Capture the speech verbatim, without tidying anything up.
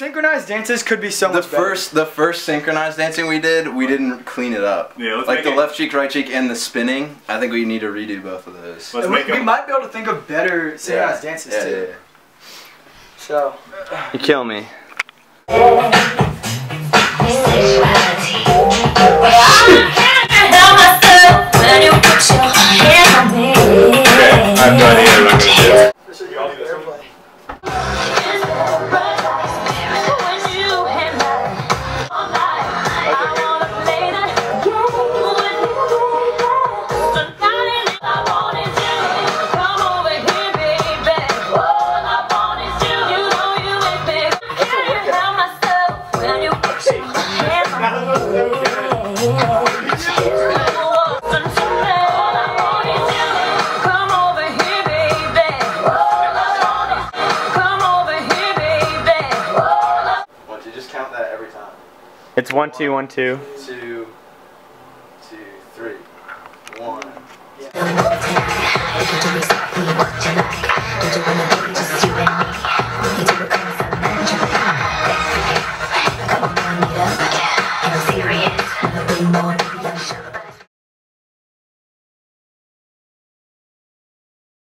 synchronized dances could be so the much better. first the first synchronized dancing we did, we didn't clean it up. Yeah, let's like make the it. left cheek, right cheek, and the spinning. I think we need to redo both of those. Let's we, make we them. might be able to think of better synchronized Yeah. dances Yeah, too. yeah, yeah. So. You kill me. Okay, I have no idea what I'm gonna do. This is your airplay. Count that every time. It's one, two, one, two. Two, two, three, one. Yeah.